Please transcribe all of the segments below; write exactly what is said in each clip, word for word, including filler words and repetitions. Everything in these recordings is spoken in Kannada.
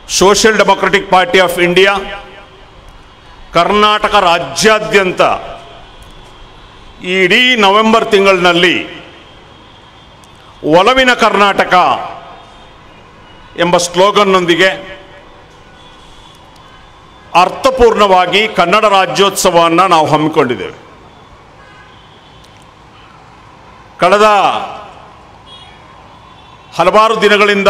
Social democratic party of India Karnataka ರಾಜ್ಯಾದ್ಯಂತ ಇಡೀ ನವೆಂಬರ್ ತಿಂಗಳಿನಲ್ಲಿ ಒಲವಿನ ಕರ್ನಾಟಕ ಎಂಬ ಸ್ಲೋಗನ್ನೊಂದಿಗೆ ಅರ್ಥಪೂರ್ಣವಾಗಿ ಕನ್ನಡ ರಾಜ್ಯೋತ್ಸವವನ್ನು ನಾವು ಹಮ್ಮಿಕೊಂಡಿದ್ದೇವೆ. ಕಳೆದ ಹಲವಾರು ದಿನಗಳಿಂದ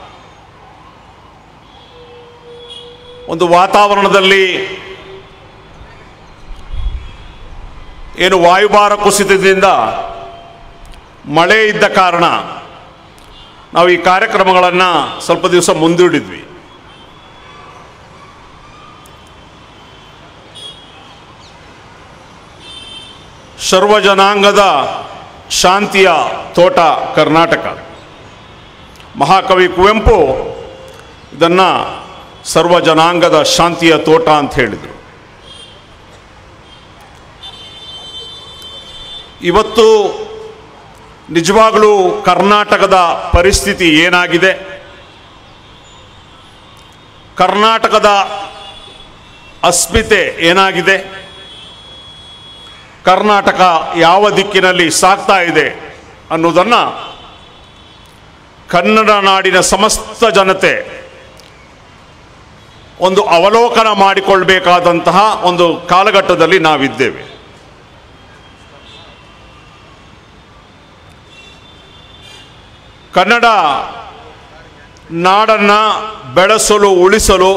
ಒಂದು ವಾತಾವರಣದಲ್ಲಿ ಏನು ವಾಯುಭಾರ ಕುಸಿತದಿಂದ ಮಳೆ ಇದ್ದ ಕಾರಣ ನಾವು ಈ ಕಾರ್ಯಕ್ರಮಗಳನ್ನು ಸ್ವಲ್ಪ ದಿವಸ ಮುಂದೂಡಿದ್ವಿ. ಸರ್ವ ಜನಾಂಗದ ಶಾಂತಿಯ ತೋಟ ಕರ್ನಾಟಕ. ಮಹಾಕವಿ ಕುವೆಂಪು ಇದನ್ನು ಸರ್ವ ಜನಾಂಗದ ಶಾಂತಿಯ ತೋಟ ಅಂತ ಹೇಳಿದರು. ಇವತ್ತು ನಿಜವಾಗಲೂ ಕರ್ನಾಟಕದ ಪರಿಸ್ಥಿತಿ ಏನಾಗಿದೆ, ಕರ್ನಾಟಕದ ಅಸ್ಮಿತೆ ಏನಾಗಿದೆ, ಕರ್ನಾಟಕ ಯಾವ ದಿಕ್ಕಿನಲ್ಲಿ ಸಾಗ್ತಾ ಇದೆ ಅನ್ನೋದನ್ನು ಕನ್ನಡ ನಾಡಿನ ಸಮಸ್ತ ಜನತೆ ಒಂದು ಅವಲೋಕನ ಮಾಡಿಕೊಳ್ಬೇಕಾದಂತಹ ಒಂದು ಕಾಲಘಟ್ಟದಲ್ಲಿ ನಾವಿದ್ದೇವೆ. ಕನ್ನಡ ನಾಡನ್ನು ಬೆಳೆಸಲು ಉಳಿಸಲು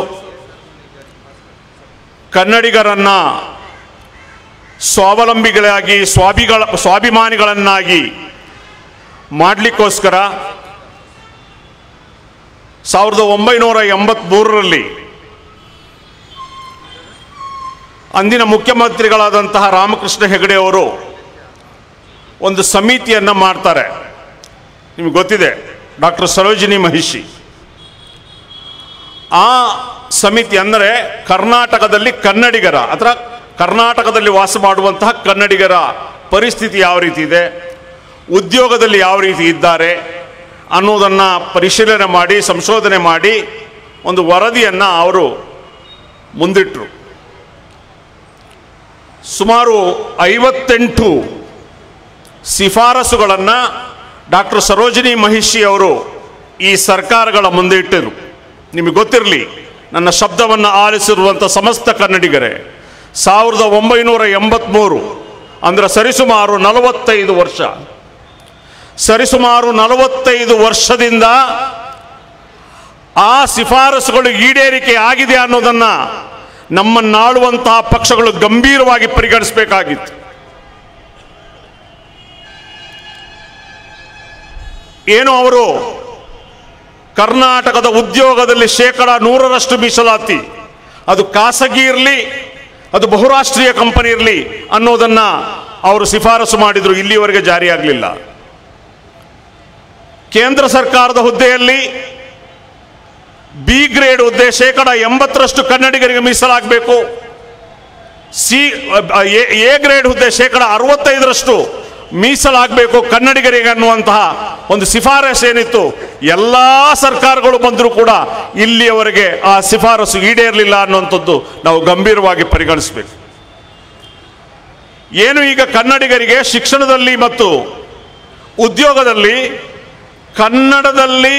ಕನ್ನಡಿಗರನ್ನು ಸ್ವಾವಲಂಬಿಗಳಾಗಿ ಸ್ವಾಭಿಗಳ ಸ್ವಾಭಿಮಾನಿಗಳನ್ನಾಗಿ ಮಾಡಲಿಕ್ಕೋಸ್ಕರ ಸಾವಿರದ ಒಂಬೈನೂರ ಎಂಬತ್ತ್ಮೂರರಲ್ಲಿ ಅಂದಿನ ಮುಖ್ಯಮಂತ್ರಿಗಳಾದಂತಹ ರಾಮಕೃಷ್ಣ ಹೆಗಡೆ ಅವರು ಒಂದು ಸಮಿತಿಯನ್ನು ಮಾಡ್ತಾರೆ. ನಿಮಗೆ ಗೊತ್ತಿದೆ, ಡಾಕ್ಟರ್ ಸರೋಜಿನಿ ಮಹಿಷಿ. ಆ ಸಮಿತಿ ಅಂದರೆ ಕರ್ನಾಟಕದಲ್ಲಿ ಕನ್ನಡಿಗರ ಅಥವಾ ಕರ್ನಾಟಕದಲ್ಲಿ ವಾಸ ಮಾಡುವಂತಹ ಕನ್ನಡಿಗರ ಪರಿಸ್ಥಿತಿ ಯಾವ ರೀತಿ ಇದೆ, ಉದ್ಯೋಗದಲ್ಲಿ ಯಾವ ರೀತಿ ಇದ್ದಾರೆ ಅನ್ನೋದನ್ನು ಪರಿಶೀಲನೆ ಮಾಡಿ ಸಂಶೋಧನೆ ಮಾಡಿ ಒಂದು ವರದಿಯನ್ನು ಅವರು ಮುಂದಿಟ್ಟರು. ಸುಮಾರು ಐವತ್ತೆಂಟು ಶಿಫಾರಸುಗಳನ್ನು ಡಾಕ್ಟರ್ ಸರೋಜಿನಿ ಮಹಿಷಿ ಅವರು ಈ ಸರ್ಕಾರಗಳ ಮುಂದೆ ಇಟ್ಟರು. ನಿಮಗೆ ಗೊತ್ತಿರಲಿ, ನನ್ನ ಶಬ್ದವನ್ನು ಆಲಿಸಿರುವಂಥ ಸಮಸ್ತ ಕನ್ನಡಿಗರೇ, ಸಾವಿರದ ಒಂಬೈನೂರ ಎಂಬತ್ತ್ಮೂರು ಅಂದರೆ ಸರಿಸುಮಾರು ನಲವತ್ತೈದು ವರ್ಷ ಸರಿಸುಮಾರು ನಲವತ್ತೈದು ವರ್ಷದಿಂದ ಆ ಶಿಫಾರಸುಗಳು ಈಡೇರಿಕೆ ಆಗಿದೆ ಅನ್ನೋದನ್ನು ನಮ್ಮನ್ನಾಳುವಂತಹ ಪಕ್ಷಗಳು ಗಂಭೀರವಾಗಿ ಪರಿಗಣಿಸಬೇಕಾಗಿತ್ತು. ಏನು ಅವರು ಕರ್ನಾಟಕದ ಉದ್ಯೋಗದಲ್ಲಿ ಶೇಕಡ ನೂರರಷ್ಟು ಮೀಸಲಾತಿ, ಅದು ಖಾಸಗಿ ಇರಲಿ ಅದು ಬಹುರಾಷ್ಟ್ರೀಯ ಕಂಪನಿ ಇರಲಿ ಅನ್ನೋದನ್ನು ಅವರು ಶಿಫಾರಸು ಮಾಡಿದರು, ಇಲ್ಲಿವರೆಗೆ ಜಾರಿಯಾಗಲಿಲ್ಲ. ಕೇಂದ್ರ ಸರ್ಕಾರದ ಹುದ್ದೆಯಲ್ಲಿ ಬಿ ಗ್ರೇಡ್ ಹುದ್ದೆ ಶೇಕಡ ಎಂಬತ್ತರಷ್ಟು ಕನ್ನಡಿಗರಿಗೆ ಮೀಸಲಾಗಬೇಕು, ಸಿ ಎ ಗ್ರೇಡ್ ಹುದ್ದೆ ಶೇಕಡ ಅರವತ್ತೈದರಷ್ಟು ಮೀಸಲಾಗಬೇಕು ಕನ್ನಡಿಗರಿಗೆ ಅನ್ನುವಂತಹ ಒಂದು ಶಿಫಾರಸು ಏನಿತ್ತು, ಎಲ್ಲ ಸರ್ಕಾರಗಳು ಬಂದರೂ ಕೂಡ ಇಲ್ಲಿಯವರೆಗೆ ಆ ಶಿಫಾರಸು ಈಡೇರಲಿಲ್ಲ ಅನ್ನುವಂಥದ್ದು ನಾವು ಗಂಭೀರವಾಗಿ ಪರಿಗಣಿಸಬೇಕು. ಏನು ಈಗ ಕನ್ನಡಿಗರಿಗೆ ಶಿಕ್ಷಣದಲ್ಲಿ ಮತ್ತು ಉದ್ಯೋಗದಲ್ಲಿ ಕನ್ನಡದಲ್ಲಿ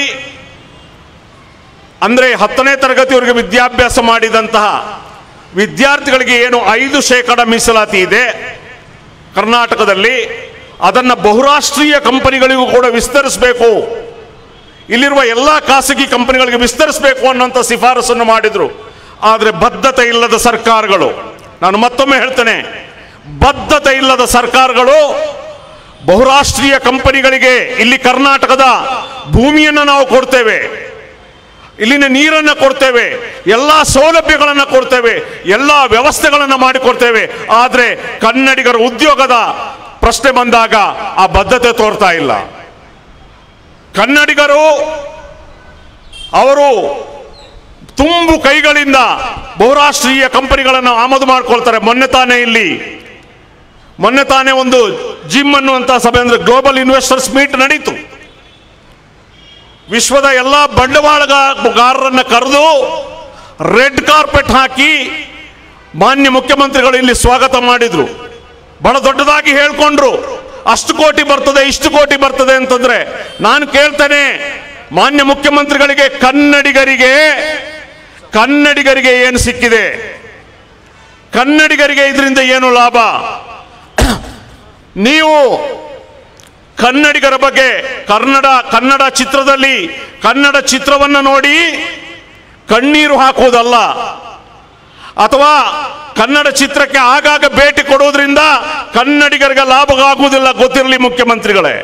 ಅಂದರೆ ಹತ್ತನೇ ತರಗತಿವರೆಗೆ ವಿದ್ಯಾಭ್ಯಾಸ ಮಾಡಿದಂತಹ ವಿದ್ಯಾರ್ಥಿಗಳಿಗೆ ಏನು ಐದು ಶೇಕಡ ಮೀಸಲಾತಿ ಇದೆ ಕರ್ನಾಟಕದಲ್ಲಿ, ಅದನ್ನು ಬಹುರಾಷ್ಟ್ರೀಯ ಕಂಪನಿಗಳಿಗೂ ಕೂಡ ವಿಸ್ತರಿಸಬೇಕು, ಇಲ್ಲಿರುವ ಎಲ್ಲ ಖಾಸಗಿ ಕಂಪನಿಗಳಿಗೆ ವಿಸ್ತರಿಸಬೇಕು ಅನ್ನೋಂಥ ಶಿಫಾರಸನ್ನು ಮಾಡಿದರು. ಆದರೆ ಬದ್ಧತೆ ಇಲ್ಲದ ಸರ್ಕಾರಗಳು, ನಾನು ಮತ್ತೊಮ್ಮೆ ಹೇಳ್ತೇನೆ, ಬದ್ಧತೆ ಇಲ್ಲದ ಸರ್ಕಾರಗಳು ಬಹುರಾಷ್ಟ್ರೀಯ ಕಂಪನಿಗಳಿಗೆ ಇಲ್ಲಿ ಕರ್ನಾಟಕದ ಭೂಮಿಯನ್ನು ನಾವು ಕೊಡ್ತೇವೆ, ಇಲ್ಲಿನ ನೀರನ್ನು ಕೊಡ್ತೇವೆ, ಎಲ್ಲ ಸೌಲಭ್ಯಗಳನ್ನು ಕೊಡ್ತೇವೆ, ಎಲ್ಲ ವ್ಯವಸ್ಥೆಗಳನ್ನು ಮಾಡಿಕೊಡ್ತೇವೆ. ಆದರೆ ಕನ್ನಡಿಗರ ಉದ್ಯೋಗದ ಪ್ರಶ್ನೆ ಬಂದಾಗ ಆ ಬದ್ಧತೆ ತೋರ್ತಾ ಇಲ್ಲ. ಕನ್ನಡಿಗರು ಅವರು ತುಂಬು ಕೈಗಳಿಂದ ಬಹುರಾಷ್ಟ್ರೀಯ ಕಂಪನಿಗಳನ್ನು ಆಮದು ಮಾಡ್ಕೊಳ್ತಾರೆ. ಮೊನ್ನೆ ತಾನೇ ಇಲ್ಲಿ ಮೊನ್ನೆ ತಾನೇ ಒಂದು ಜಿಮ್ ಅನ್ನುವಂಥ ಸಭೆ ಅಂದರೆ ಗ್ಲೋಬಲ್ ಇನ್ವೆಸ್ಟರ್ಸ್ ಮೀಟ್ ನಡೀತು. ವಿಶ್ವದ ಎಲ್ಲ ಬಂಡವಾಳಗಾರರನ್ನು ಕರೆದು ರೆಡ್ ಕಾರ್ಪೆಟ್ ಹಾಕಿ ಮಾನ್ಯ ಮುಖ್ಯಮಂತ್ರಿಗಳು ಇಲ್ಲಿ ಸ್ವಾಗತ ಮಾಡಿದ್ರು. ಬಹಳ ದೊಡ್ಡದಾಗಿ ಹೇಳ್ಕೊಂಡ್ರು, ಅಷ್ಟು ಕೋಟಿ ಬರ್ತದೆ, ಇಷ್ಟು ಕೋಟಿ ಬರ್ತದೆ ಅಂತಂದ್ರೆ ನಾನು ಕೇಳ್ತೇನೆ, ಮಾನ್ಯ ಮುಖ್ಯಮಂತ್ರಿಗಳಿಗೆ ಕನ್ನಡಿಗರಿಗೆ ಕನ್ನಡಿಗರಿಗೆ ಏನು ಸಿಕ್ಕಿದೆ? ಕನ್ನಡಿಗರಿಗೆ ಇದರಿಂದ ಏನು ಲಾಭ? ನೀವು ಕನ್ನಡಿಗರ ಬಗ್ಗೆ ಕನ್ನಡ ಕನ್ನಡ ಚಿತ್ರದಲ್ಲಿ ಕನ್ನಡ ಚಿತ್ರವನ್ನು ನೋಡಿ ಕಣ್ಣೀರು ಹಾಕುವುದಲ್ಲ, ಅಥವಾ ಕನ್ನಡ ಚಿತ್ರಕ್ಕೆ ಆಗಾಗ ಭೇಟಿ ಕೊಡುವುದರಿಂದ ಕನ್ನಡಿಗರಿಗೆ ಲಾಭ ಆಗುವುದಿಲ್ಲ, ಗೊತ್ತಿರಲಿ ಮುಖ್ಯಮಂತ್ರಿಗಳೇ.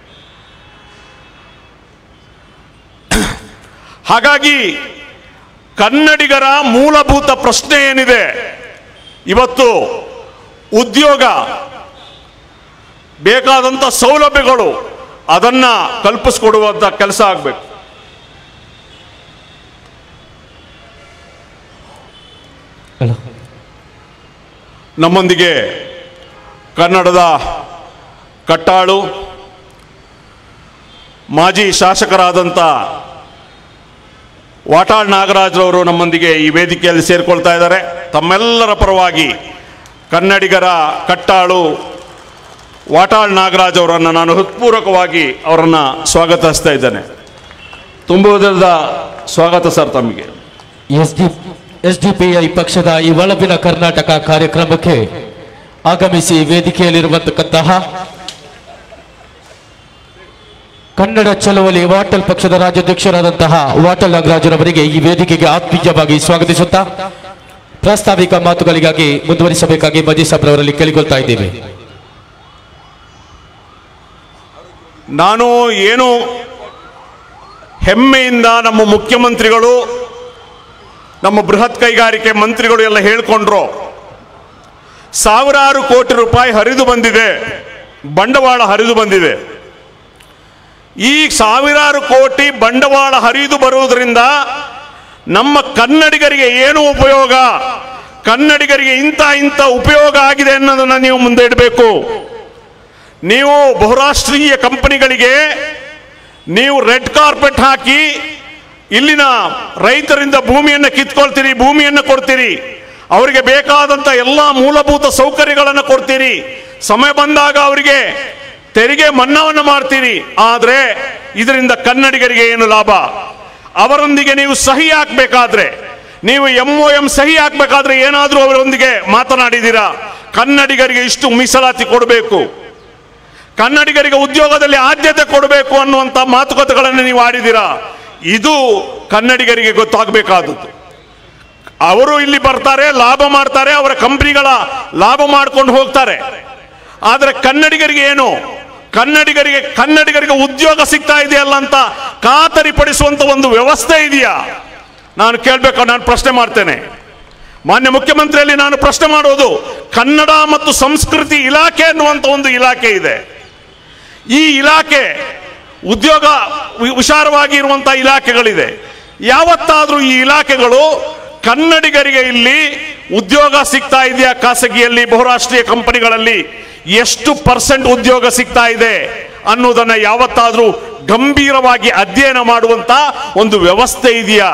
ಹಾಗಾಗಿ ಕನ್ನಡಿಗರ ಮೂಲಭೂತ ಪ್ರಶ್ನೆ ಏನಿದೆ, ಇವತ್ತು ಉದ್ಯೋಗ, ಬೇಕಾದಂಥ ಸೌಲಭ್ಯಗಳು, ಅದನ್ನ ಕಲ್ಪಿಸಿಕೊಡುವಂಥ ಕೆಲಸ ಆಗಬೇಕು. ನಮ್ಮೊಂದಿಗೆ ಕನ್ನಡದ ಕಟ್ಟಾಳು ಮಾಜಿ ಶಾಸಕರಾದಂಥ ವಾಟಾಳ್ ನಾಗರಾಜ್ರವರು ನಮ್ಮೊಂದಿಗೆ ಈ ವೇದಿಕೆಯಲ್ಲಿ ಸೇರಿಕೊಳ್ತಾ ಇದ್ದಾರೆ. ತಮ್ಮೆಲ್ಲರ ಪರವಾಗಿ ಕನ್ನಡಿಗರ ಕಟ್ಟಾಳು ವಾಟಾಳ್ ನಾಗರಾಜ್ ಅವರನ್ನು ನಾನು ಹೃತ್ಪೂರ್ವಕವಾಗಿ ಅವರನ್ನು ಸ್ವಾಗತಿಸ್ತಾ ಇದ್ದೇನೆ. ತುಂಬುವುದರದ ಸ್ವಾಗತ ಸರ್ ತಮಗೆ. S D S D P I ಪಕ್ಷದ ಈ ಒಳಬಿನ ಕರ್ನಾಟಕ ಕಾರ್ಯಕ್ರಮಕ್ಕೆ ಆಗಮಿಸಿ ವೇದಿಕೆಯಲ್ಲಿರುವಂತಕ್ಕಂತಹ ಕನ್ನಡ ಚಳವಳಿ ವಾಟಲ್ ಪಕ್ಷದ ರಾಜ್ಯಾಧ್ಯಕ್ಷರಾದಂತಹ ವಾಟಾಳ್ ನಾಗರಾಜರವರಿಗೆ ಈ ವೇದಿಕೆಗೆ ಆತ್ಮೀಯವಾಗಿ ಸ್ವಾಗತಿಸುತ್ತಾ ಪ್ರಾಸ್ತಾವಿಕ ಮಾತುಗಳಿಗಾಗಿ ಮುಂದುವರಿಸಬೇಕಾಗಿ ಮಜಿ ಸಾಬ್ರವರಲ್ಲಿ ಕೇಳಿಕೊಳ್ತಾ ಇದ್ದೇವೆ. ನಾನು ಏನು ಹೆಮ್ಮೆಯಿಂದ ನಮ್ಮ ಮುಖ್ಯಮಂತ್ರಿಗಳು, ನಮ್ಮ ಬೃಹತ್ ಕೈಗಾರಿಕೆ ಮಂತ್ರಿಗಳು ಎಲ್ಲ ಹೇಳ್ಕೊಂಡ್ರು, ಸಾವಿರಾರು ಕೋಟಿ ರೂಪಾಯಿ ಹರಿದು ಬಂದಿದೆ, ಬಂಡವಾಳ ಹರಿದು ಬಂದಿದೆ. ಈ ಸಾವಿರಾರು ಕೋಟಿ ಬಂಡವಾಳ ಹರಿದು ಬರುವುದರಿಂದ ನಮ್ಮ ಕನ್ನಡಿಗರಿಗೆ ಏನು ಉಪಯೋಗ, ಕನ್ನಡಿಗರಿಗೆ ಇಂಥ ಇಂಥ ಉಪಯೋಗ ಆಗಿದೆ ಅನ್ನೋದನ್ನು ನೀವು ಮುಂದೆ ಇಡಬೇಕು. ನೀವು ಬಹುರಾಷ್ಟ್ರೀಯ ಕಂಪನಿಗಳಿಗೆ ನೀವು ರೆಡ್ ಕಾರ್ಪೆಟ್ ಹಾಕಿ ಇಲ್ಲಿನ ರೈತರಿಂದ ಭೂಮಿಯನ್ನು ಕಿತ್ಕೊಳ್ತೀರಿ, ಭೂಮಿಯನ್ನು ಕೊಡ್ತೀರಿ, ಅವರಿಗೆ ಬೇಕಾದಂಥ ಎಲ್ಲ ಮೂಲಭೂತ ಸೌಕರ್ಯಗಳನ್ನು ಕೊಡ್ತೀರಿ, ಸಮಯ ಬಂದಾಗ ಅವರಿಗೆ ತೆರಿಗೆ ಮನ್ನಾವನ್ನು ಮಾಡ್ತೀರಿ. ಆದರೆ ಇದರಿಂದ ಕನ್ನಡಿಗರಿಗೆ ಏನು ಲಾಭ? ಅವರೊಂದಿಗೆ ನೀವು ಸಹಿ ಹಾಕಬೇಕಾದ್ರೆ, ನೀವು ಎಂ ಒ ಎಂ ಸಹಿ ಹಾಕಬೇಕಾದ್ರೆ ಏನಾದರೂ ಅವರೊಂದಿಗೆ ಮಾತನಾಡಿದ್ದೀರಾ? ಕನ್ನಡಿಗರಿಗೆ ಇಷ್ಟು ಮೀಸಲಾತಿ ಕೊಡಬೇಕು, ಕನ್ನಡಿಗರಿಗೆ ಉದ್ಯೋಗದಲ್ಲಿ ಆದ್ಯತೆ ಕೊಡಬೇಕು ಅನ್ನುವಂಥ ಮಾತುಕತೆಗಳನ್ನು ನೀವು ಆಡಿದ್ದೀರಾ? ಇದು ಕನ್ನಡಿಗರಿಗೆ ಗೊತ್ತಾಗಬೇಕಾದದ್ದು. ಅವರು ಇಲ್ಲಿ ಬರ್ತಾರೆ, ಲಾಭ ಮಾಡ್ತಾರೆ, ಅವರ ಕಂಪನಿಗಳ ಲಾಭ ಮಾಡ್ಕೊಂಡು ಹೋಗ್ತಾರೆ. ಆದರೆ ಕನ್ನಡಿಗರಿಗೆ ಏನು? ಕನ್ನಡಿಗರಿಗೆ ಕನ್ನಡಿಗರಿಗೆ ಉದ್ಯೋಗ ಸಿಗ್ತಾ ಇದೆಯಲ್ಲ ಅಂತ ಖಾತರಿಪಡಿಸುವಂತ ಒಂದು ವ್ಯವಸ್ಥೆ ಇದೆಯಾ? ನಾನು ಕೇಳಬೇಕು, ನಾನು ಪ್ರಶ್ನೆ ಮಾಡ್ತೇನೆ. ಮಾನ್ಯ ಮುಖ್ಯಮಂತ್ರಿಯಲ್ಲಿ ನಾನು ಪ್ರಶ್ನೆ ಮಾಡೋದು, ಕನ್ನಡ ಮತ್ತು ಸಂಸ್ಕೃತಿ ಇಲಾಖೆ ಅನ್ನುವಂಥ ಒಂದು ಇಲಾಖೆ ಇದೆ. ಈ ಇಲಾಖೆ ಉದ್ಯೋಗ ಹುಷಾರವಾಗಿ ಇರುವಂಥ ಇಲಾಖೆಗಳಿದೆ. ಯಾವತ್ತಾದರೂ ಈ ಇಲಾಖೆಗಳು ಕನ್ನಡಿಗರಿಗೆ ಇಲ್ಲಿ ಉದ್ಯೋಗ ಸಿಗ್ತಾ ಇದೆಯಾ? ಖಾಸಗಿಯಲ್ಲಿ, ಬಹುರಾಷ್ಟ್ರೀಯ ಕಂಪನಿಗಳಲ್ಲಿ ಎಷ್ಟು ಪರ್ಸೆಂಟ್ ಉದ್ಯೋಗ ಸಿಗ್ತಾ ಇದೆ ಅನ್ನೋದನ್ನ ಯಾವತ್ತಾದ್ರೂ ಗಂಭೀರವಾಗಿ ಅಧ್ಯಯನ ಮಾಡುವಂತ ಒಂದು ವ್ಯವಸ್ಥೆ ಇದೆಯಾ?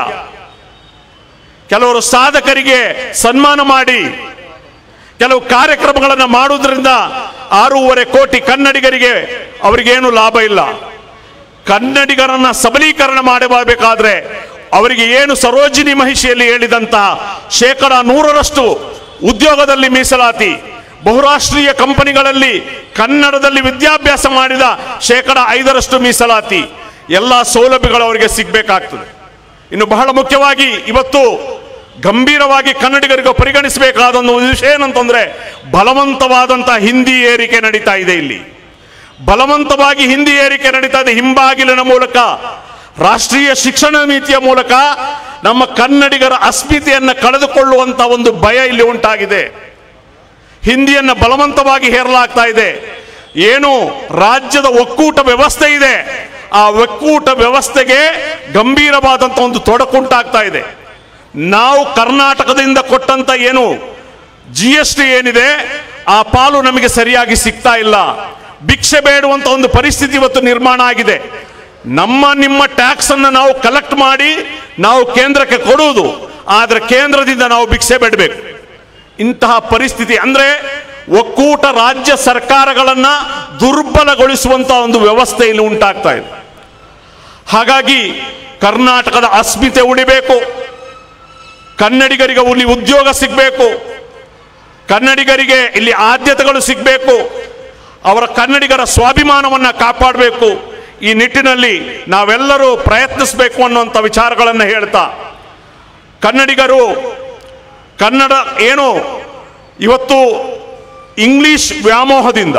ಕೆಲವರು ಸಾಧಕರಿಗೆ ಸನ್ಮಾನ ಮಾಡಿ ಕೆಲವು ಕಾರ್ಯಕ್ರಮಗಳನ್ನು ಮಾಡುವುದರಿಂದ ಆರೂವರೆ ಕೋಟಿ ಕನ್ನಡಿಗರಿಗೆ ಅವರಿಗೇನು ಲಾಭ ಇಲ್ಲ. ಕನ್ನಡಿಗರನ್ನ ಸಬಲೀಕರಣ ಮಾಡಬೇಕಾದ್ರೆ ಅವರಿಗೆ ಏನು ಸರೋಜಿನಿ ಮಹಿಷಿಯಲ್ಲಿ ಹೇಳಿದಂತಹ ಶೇಕಡ ನೂರರಷ್ಟು ಉದ್ಯೋಗದಲ್ಲಿ ಮೀಸಲಾತಿ, ಬಹುರಾಷ್ಟ್ರೀಯ ಕಂಪನಿಗಳಲ್ಲಿ ಕನ್ನಡದಲ್ಲಿ ವಿದ್ಯಾಭ್ಯಾಸ ಮಾಡಿದ ಶೇಕಡ ಐದರಷ್ಟು ಮೀಸಲಾತಿ, ಎಲ್ಲ ಸೌಲಭ್ಯಗಳು ಅವರಿಗೆ ಸಿಗಬೇಕಾಗ್ತದೆ. ಇನ್ನು ಬಹಳ ಮುಖ್ಯವಾಗಿ ಇವತ್ತು ಗಂಭೀರವಾಗಿ ಕನ್ನಡಿಗರಿಗೆ ಪರಿಗಣಿಸಬೇಕಾದ ಒಂದು ವಿಷಯ ಏನಂತಂದ್ರೆ, ಬಲವಂತವಾದಂತಹ ಹಿಂದಿ ಏರಿಕೆ ನಡೀತಾ ಇದೆ. ಇಲ್ಲಿ ಬಲವಂತವಾಗಿ ಹಿಂದಿ ಏರಿಕೆ ನಡೀತಾ ಇದೆ. ಹಿಂಬಾಗಿಲಿನ ಮೂಲಕ, ರಾಷ್ಟ್ರೀಯ ಶಿಕ್ಷಣ ನೀತಿಯ ಮೂಲಕ ನಮ್ಮ ಕನ್ನಡಿಗರ ಅಸ್ಮಿತೆಯನ್ನು ಕಳೆದುಕೊಳ್ಳುವಂತ ಒಂದು ಭಯ ಇಲ್ಲಿ ಉಂಟಾಗಿದೆ. ಹಿಂದಿಯನ್ನು ಬಲವಂತವಾಗಿ ಹೇರಲಾಗ್ತಾ ಇದೆ. ಏನು ರಾಜ್ಯದ ಒಕ್ಕೂಟ ವ್ಯವಸ್ಥೆ ಇದೆ, ಆ ಒಕ್ಕೂಟ ವ್ಯವಸ್ಥೆಗೆ ಗಂಭೀರವಾದಂಥ ಒಂದು ತೊಡಕುಂಟಾಗ್ತಾ ಇದೆ. ನಾವು ಕರ್ನಾಟಕದಿಂದ ಕೊಟ್ಟಂತ ಏನು ಜಿ ಎಸ್ ಟಿ ಏನಿದೆ, ಆ ಪಾಲು ನಮಗೆ ಸರಿಯಾಗಿ ಸಿಗ್ತಾ ಇಲ್ಲ. ಭಿಕ್ಷೆ ಬೇಡುವಂತ ಒಂದು ಪರಿಸ್ಥಿತಿ ಇವತ್ತು ನಿರ್ಮಾಣ ಆಗಿದೆ. ನಮ್ಮ ನಿಮ್ಮ ಟ್ಯಾಕ್ಸ್ ಅನ್ನು ನಾವು ಕಲೆಕ್ಟ್ ಮಾಡಿ ನಾವು ಕೇಂದ್ರಕ್ಕೆ ಕೊಡುವುದು, ಆದರೆ ಕೇಂದ್ರದಿಂದ ನಾವು ಭಿಕ್ಷೆ ಬೇಡಬೇಕು. ಇಂತಹ ಪರಿಸ್ಥಿತಿ ಅಂದ್ರೆ ಒಕ್ಕೂಟ ರಾಜ್ಯ ಸರ್ಕಾರಗಳನ್ನ ದುರ್ಬಲಗೊಳಿಸುವಂತಹ ಒಂದು ವ್ಯವಸ್ಥೆ ಇಲ್ಲಿ ಉಂಟಾಗ್ತಾ ಇದೆ. ಹಾಗಾಗಿ ಕರ್ನಾಟಕದ ಅಸ್ಮಿತೆ ಉಳಿಬೇಕು, ಕನ್ನಡಿಗರಿಗೆ ಇಲ್ಲಿ ಉದ್ಯೋಗ ಸಿಗಬೇಕು, ಕನ್ನಡಿಗರಿಗೆ ಇಲ್ಲಿ ಆದ್ಯತೆಗಳು ಸಿಗಬೇಕು, ಅವರ ಕನ್ನಡಿಗರ ಸ್ವಾಭಿಮಾನವನ್ನು ಕಾಪಾಡಬೇಕು. ಈ ನಿಟ್ಟಿನಲ್ಲಿ ನಾವೆಲ್ಲರೂ ಪ್ರಯತ್ನಿಸಬೇಕು ಅನ್ನುವಂಥ ವಿಚಾರಗಳನ್ನು ಹೇಳ್ತಾ, ಕನ್ನಡಿಗರು ಕನ್ನಡ ಏನು ಇವತ್ತು ಇಂಗ್ಲಿಷ್ ವ್ಯಾಮೋಹದಿಂದ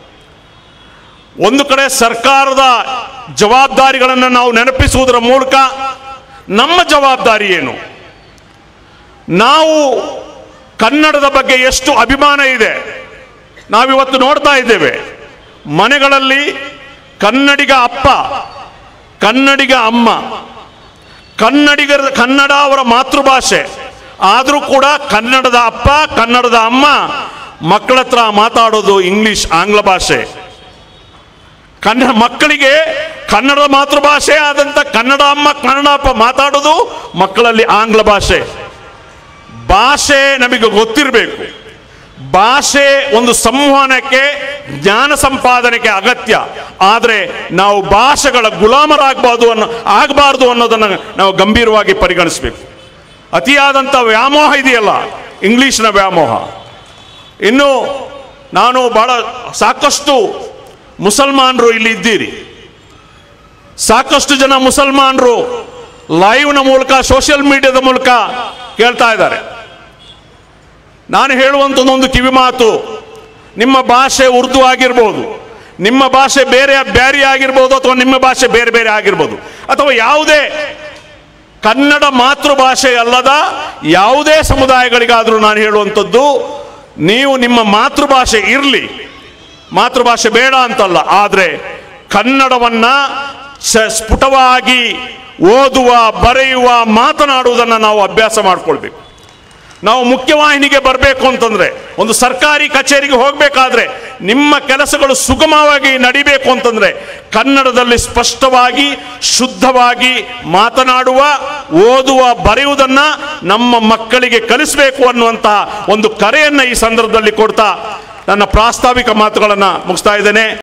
ಒಂದು ಕಡೆ ಸರ್ಕಾರದ ಜವಾಬ್ದಾರಿಗಳನ್ನು ನಾವು ನೆನಪಿಸುವುದರ ಮೂಲಕ ನಮ್ಮ ಜವಾಬ್ದಾರಿ ಏನು, ನಾವು ಕನ್ನಡದ ಬಗ್ಗೆ ಎಷ್ಟು ಅಭಿಮಾನ ಇದೆ ನಾವಿವತ್ತು ನೋಡ್ತಾ ಇದ್ದೇವೆ. ಮನೆಗಳಲ್ಲಿ ಕನ್ನಡಿಗ ಅಪ್ಪ, ಕನ್ನಡಿಗ ಅಮ್ಮ, ಕನ್ನಡಿಗರ ಕನ್ನಡ ಅವರ ಮಾತೃಭಾಷೆ ಆದರೂ ಕೂಡ ಕನ್ನಡದ ಅಪ್ಪ ಕನ್ನಡದ ಅಮ್ಮ ಮಕ್ಕಳ ಹತ್ರ ಮಾತಾಡೋದು ಇಂಗ್ಲಿಷ್ ಆಂಗ್ಲ ಭಾಷೆ. ಕನ್ನಡ ಮಕ್ಕಳಿಗೆ ಕನ್ನಡದ ಮಾತೃಭಾಷೆ ಆದಂಥ ಕನ್ನಡ ಅಮ್ಮ ಕನ್ನಡ ಅಪ್ಪ ಮಾತಾಡೋದು ಮಕ್ಕಳಲ್ಲಿ ಆಂಗ್ಲ ಭಾಷೆ. ಭಾಷೆ ನಮಗೆ ಗೊತ್ತಿರಬೇಕು. ಭಾಷೆ ಒಂದು ಸಂವಹನಕ್ಕೆ ಜ್ಞಾನ ಸಂಪಾದನೆಗೆ ಅಗತ್ಯ. ಆದರೆ ನಾವು ಭಾಷೆಗಳ ಗುಲಾಮರಾಗಬಾರ್ದು ಅನ್ನೋ ಆಗಬಾರ್ದು ಅನ್ನೋದನ್ನು ನಾವು ಗಂಭೀರವಾಗಿ ಪರಿಗಣಿಸಬೇಕು. ಅತಿಯಾದಂಥ ವ್ಯಾಮೋಹ ಇದೆಯಲ್ಲ, ಇಂಗ್ಲಿಷ್ನ ವ್ಯಾಮೋಹ. ಇನ್ನು ನಾನು ಬಹಳ ಸಾಕಷ್ಟು ಮುಸಲ್ಮಾನರು ಇಲ್ಲಿ ಇದ್ದೀರಿ, ಸಾಕಷ್ಟು ಜನ ಮುಸಲ್ಮಾನರು ಲೈವ್ನ ಮೂಲಕ ಸೋಷಿಯಲ್ ಮೀಡಿಯಾದ ಮೂಲಕ ಕೇಳ್ತಾ ಇದ್ದಾರೆ. ನಾನು ಹೇಳುವಂಥದ್ದೊಂದು ಕಿವಿ ಮಾತು, ನಿಮ್ಮ ಭಾಷೆ ಉರ್ದು ಆಗಿರ್ಬೋದು, ನಿಮ್ಮ ಭಾಷೆ ಬೇರೆ ಬೇರೆ ಆಗಿರ್ಬೋದು, ಅಥವಾ ನಿಮ್ಮ ಭಾಷೆ ಬೇರೆ ಬೇರೆ ಆಗಿರ್ಬೋದು, ಅಥವಾ ಯಾವುದೇ ಕನ್ನಡ ಮಾತೃಭಾಷೆ ಅಲ್ಲದ ಯಾವುದೇ ಸಮುದಾಯಗಳಿಗಾದರೂ ನಾನು ಹೇಳುವಂಥದ್ದು, ನೀವು ನಿಮ್ಮ ಮಾತೃಭಾಷೆ ಇರಲಿ, ಮಾತೃಭಾಷೆ ಬೇಡ ಅಂತಲ್ಲ, ಆದರೆ ಕನ್ನಡವನ್ನ ಸ್ಫುಟವಾಗಿ ಓದುವ, ಬರೆಯುವ, ಮಾತನಾಡುವುದನ್ನು ನಾವು ಅಭ್ಯಾಸ ಮಾಡಿಕೊಳ್ಬೇಕು. ನಾವು ಮುಖ್ಯವಾಹಿನಿಗೆ ಬರಬೇಕು ಅಂತಂದ್ರೆ, ಒಂದು ಸರ್ಕಾರಿ ಕಚೇರಿಗೆ ಹೋಗಬೇಕಾದ್ರೆ, ನಿಮ್ಮ ಕೆಲಸಗಳು ಸುಗಮವಾಗಿ ನಡಿಬೇಕು ಅಂತಂದ್ರೆ ಕನ್ನಡದಲ್ಲಿ ಸ್ಪಷ್ಟವಾಗಿ ಶುದ್ಧವಾಗಿ ಮಾತನಾಡುವ, ಓದುವ, ಬರೆಯುವುದನ್ನ ನಮ್ಮ ಮಕ್ಕಳಿಗೆ ಕಲಿಸಬೇಕು ಅನ್ನುವಂತಹ ಒಂದು ಕರೆಯನ್ನ ಈ ಸಂದರ್ಭದಲ್ಲಿ ಕೊಡ್ತಾ ನನ್ನ ಪ್ರಾಸ್ತಾವಿಕ ಮಾತುಗಳನ್ನು ಮುಗಿಸ್ತಾ ಇದ್ದೇನೆ.